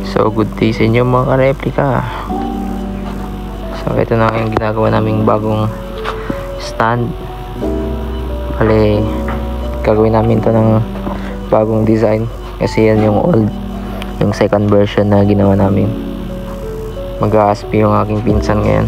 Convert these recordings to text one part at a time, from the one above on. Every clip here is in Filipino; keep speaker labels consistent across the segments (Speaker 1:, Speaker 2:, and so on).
Speaker 1: So good day sa inyo mga ka-replika. So ito na yung ginagawa naming bagong stand. Bale, gagawin namin to ng bagong design kasi yan yung old, yung second version na ginawa namin. Mag-ASP yung aking pinsan ngayon.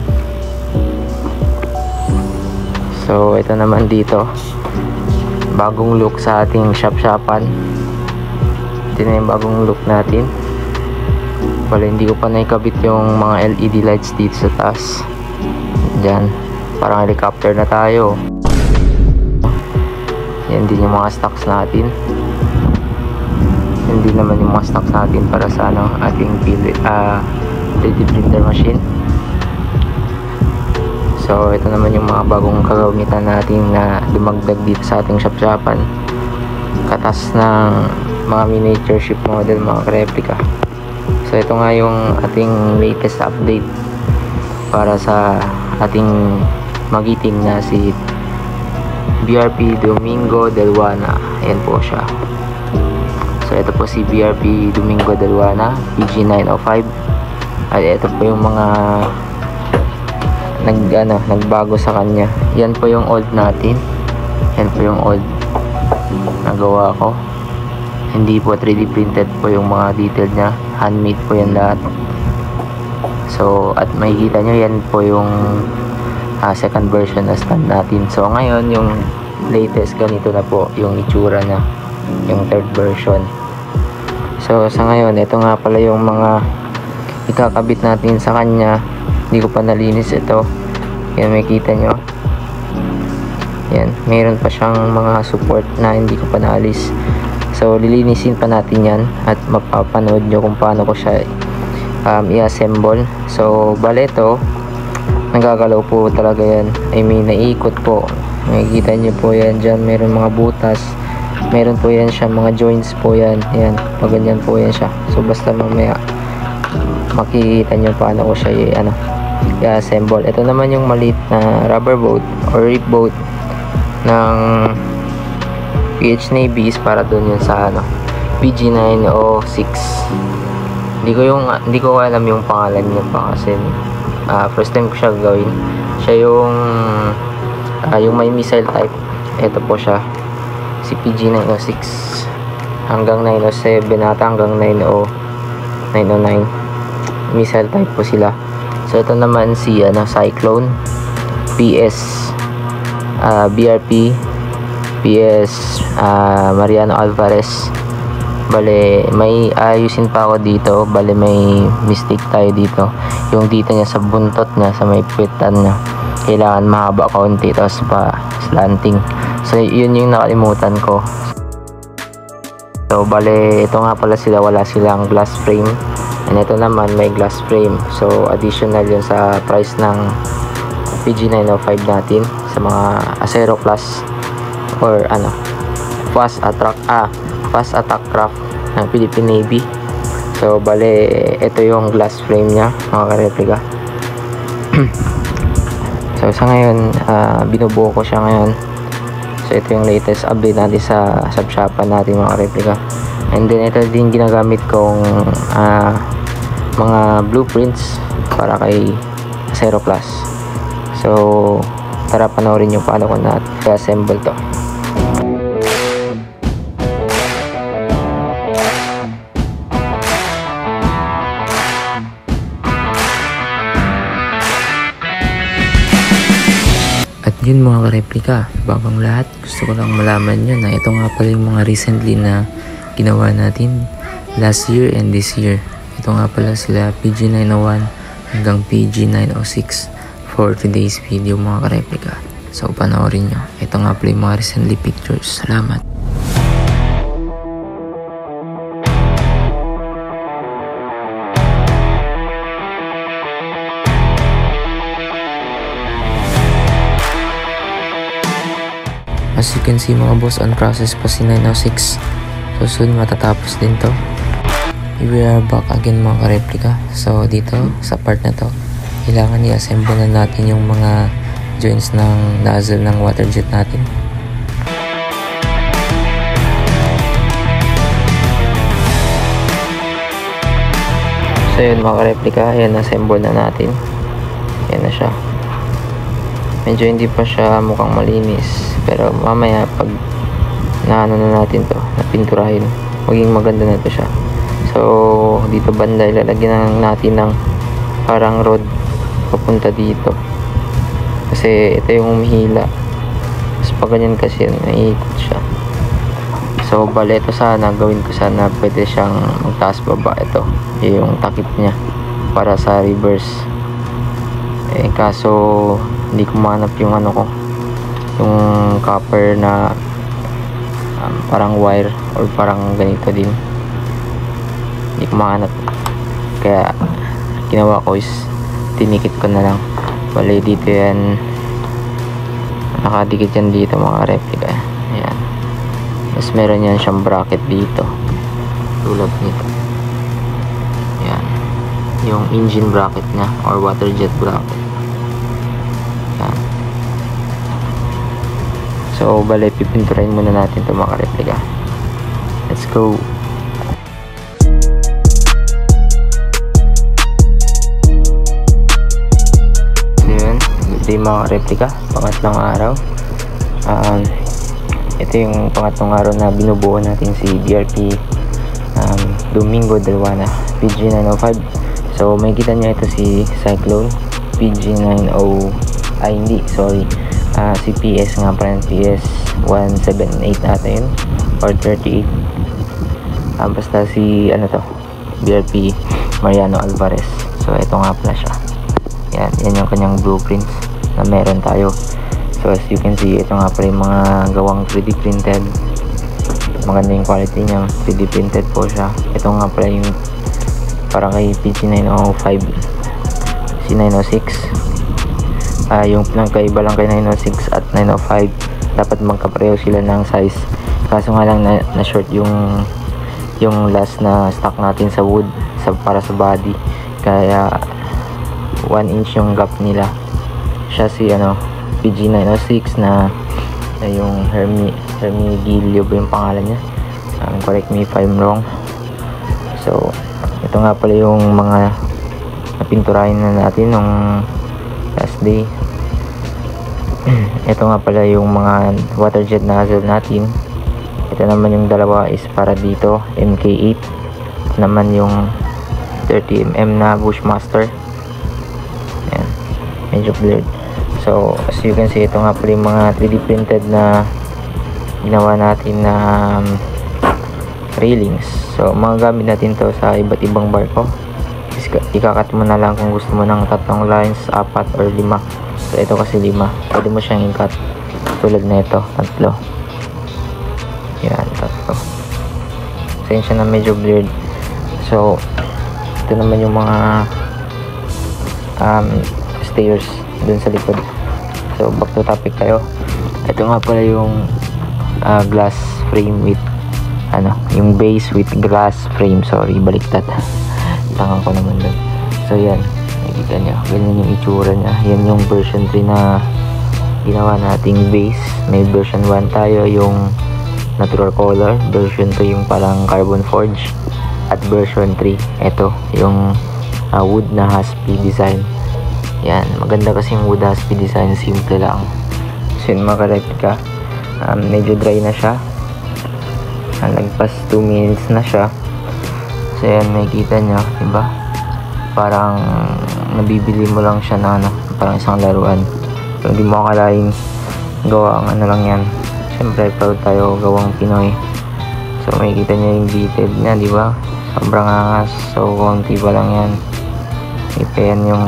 Speaker 1: So ito naman dito, bagong look sa ating shop-shopan. Ito na yung bagong look natin. Bale, hindi ko pa naikabit yung mga LED lights dito sa taas. Diyan, parang helicopter na tayo. Yan din yung mga stocks natin. Hindi naman yung mga stocks natin para sa ating 3D printer machine. So ito naman yung mga bagong kagamitan natin na dumagdag dito sa ating shop-shopan. Katas ng mga miniature ship model, mga replica. So ito nga yung ating latest update para sa ating magiting na si BRP Domingo Delwana. Ayan po siya. So ito po si BRP Domingo Delwana PG905. At ito po yung mga nagbago sa kanya. Yan po yung old natin. Yan po yung old nagawa ko. Hindi po 3D printed po yung mga detail nya, handmade po yan lahat. So at makikita nyo, yan po yung second version na stand natin. So ngayon yung latest, ganito na po yung itsura nya, yung third version. So sa ngayon, ito nga pala yung mga ikakabit natin sa kanya. Hindi ko pa nalinis ito. Yan, makikita nyo, yan, mayroon pa siyang mga support na hindi ko pa naalis. So lilinisin pa natin yan at mapapanood nyo kung paano ko siya i-assemble. So bale ito, nagagalaw po talaga yan. I mean, naiikot po. Makikita nyo po yan dyan. Meron mga butas. Meron po yan siya, mga joints po yan. Yan, maganyan po yan siya. So basta mamaya makikita nyo paano ko siya i-assemble. Ito naman yung maliit na rubber boat or rip boat ng PH Navy, is para doon yun sa PG906. Hindi ko alam yung pangalan niya pa kasi first time ko siya gawin. Siya yung may missile type. Ito po siya, si PG906 hanggang 907 ata, hanggang 909 missile type po sila. So ito naman si Cyclone PS BRP PS Mariano Alvarez. Bale, may ayusin pa ako dito. Bale, may mistake tayo dito. Yung dito niya sa buntot niya, sa may puwitan niya, kailangan mahaba kaunti, tapos pa slanting. So yun yung nakalimutan ko. So bale, ito nga pala sila, wala silang glass frame. And ito naman may glass frame. So additional yun sa price ng PG905 natin sa mga Acero class or fast attack craft ng Philippine Navy. So bale, ito yung glass frame nya, mga ka-replica. So sa ngayon, binubuo ko siya ngayon. So ito yung latest update natin sa shop-shopan natin, mga ka-replica. And then ito din ginagamit kong mga blueprints para kay Acero class. So tara, panoorin nyo paano ko na-assemble to. At yun mga ka-replika, bagang lahat, gusto ko lang malaman nyo na ito nga pala yung mga recently na ginawa natin last year and this year. Ito nga pala sila PG901 hanggang PG906 for today's video, mga ka-replika. So panoorin nyo. Ito nga pala yung mga recently pictures. Salamat. As you can see mga boss, on process pa si 906. So soon matatapos din to. We are back again, mga ka-replika. So dito sa part na to, kailangan i-assemble na natin yung mga joints ng nozzle ng water jet natin. So yun mga replika, ayan, assemble na natin. Ayan na siya. Medyo hindi pa siya mukhang malinis, pero mamaya pag naano na natin to, napinturahin, maging maganda na to siya. So dito banda ilalagyan natin ng parang rod papunta dito, kasi ito yung humihila. Tapos pag ganyan kasi naiikot siya. So bale ito sana gawin ko, sana pwede siyang magtaas baba. Ito yung takip niya para sa reverse. Kaso hindi ko mahanap yung ano ko, yung copper na parang wire or parang ganito din, hindi ko mahanap. Kaya ginawa ko is tinikit ko na lang. Bale dito yan, nakadikit yan dito mga replika. Ayan. Tapos meron yan siyang bracket dito tulad nito. Ayan, yung engine bracket nya or water jet bracket. Ayan. So bale pipinturahin muna natin ito mga replika. Let's go. Mga replika, pangatlong araw. Ito yung pangatlong araw na binubuo natin si BRP Domingo Delwana PG905. So may kita niya ito si Cyclone PG90, si PS nga pa, PS 178 ata yun or 38. Basta si ano to, BRP Mariano Alvarez. So ito nga pala siya. Yan yung kanyang blueprints na meron tayo. So as you can see, ito nga pala yung mga gawang 3D printed. Maganda yung quality niya, 3D printed po siya. Ito nga pala yung parang kay PG905, C906. Yung pinagkaiba lang kay 906 at 905, dapat magkapareho sila ng size. Kaso nga lang na short yung last na stock natin sa wood, para sa body. Kaya 1 inch yung gap nila. Siya si PG906 na yung Hermigilio ba yung pangalan niya, correct me if I'm wrong. So ito nga pala yung mga napinturahin na natin nung last day. Ito nga pala yung mga water jet nozzle natin. Ito naman yung dalawa is para dito, MK8. Ito naman yung 30mm na Bushmaster. Ayan, medyo blurred. So as you can see, ito nga pala yung mga 3D printed na ginawa natin na railings. So magagamit natin to sa iba't ibang barko. Ikakat mo na lang kung gusto mo ng 3 lines, 4 or 5. So ito kasi 5, pwede mo siyang i-cut tulad na ito, 3. Yan, 3. Pasensya na medyo blurred. So ito naman yung mga stairs dun sa likod. So back to topic tayo. Ito nga pala yung glass frame with yung base with glass frame. Sorry, baliktad. Tangan ko naman dun. So yan, nakikita nyo, ganyan yung itsura nya. Yan yung version 3 na ginawa nating base. May version 1 tayo, yung natural color. Version 2 yung parang carbon forge. At version 3, ito yung wood na Haspi design. Yan, maganda kasi yung wood Haspi design, simple lang. So yun mga replika, medyo dry na siya. Nagpas 2 minutes na siya. So yan, makikita nyo, diba? Parang nabibili mo lang siya na parang isang laruan. So hindi mo akalain gawa ang lang yan. Siyempre proud tayo gawang Pinoy. So makikita nyo yung detail niya, diba? Sobrang angas. So konti pa lang yan. Ipayan yung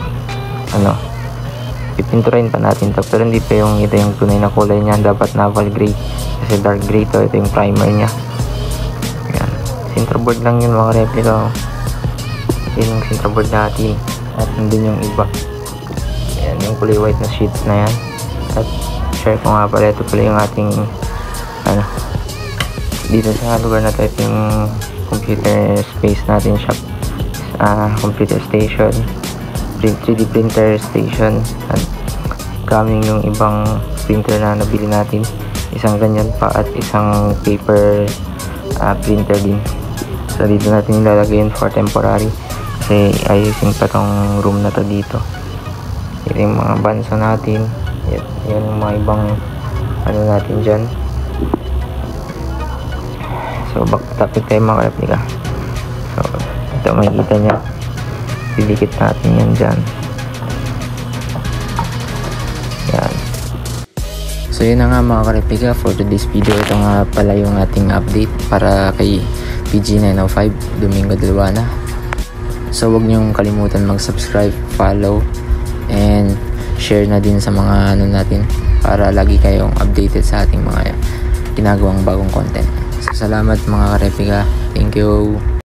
Speaker 1: pipinturahin pa natin to, pero hindi pa yung ito yung tunay na kulay niya. Dapat naval gray, kasi dark gray to. Ito yung primer niya. Yan, centerboard lang yun mga replika. Yun yung centerboard natin, at nandun yung iba. Yan yung kulay white na sheets na yan. At share ko nga pala, ito pala yung ating dito sa lugar na to. Ito yung computer space natin, shop, computer station, 3D printer station. At coming yung ibang printer na nabili natin, isang ganyan pa at isang paper printer din. So dito natin ilalagay yun for temporary. kasi ayusin pa tong room na to dito. Ito yung mga banso natin. Yan yung mga ibang ano natin dyan. So back to topic tayo mga replika. So ito makikita nyo, didikit natin yan dyan. Yan. So yun na nga mga ka-replika, for today's video. Ito nga pala yung ating update para kay PG905 Domingo Delwana. So wag niyong kalimutan mag-subscribe, follow, and share na din sa mga ano natin para lagi kayong updated sa ating mga ginagawang bagong content. So salamat mga ka-replika. Thank you.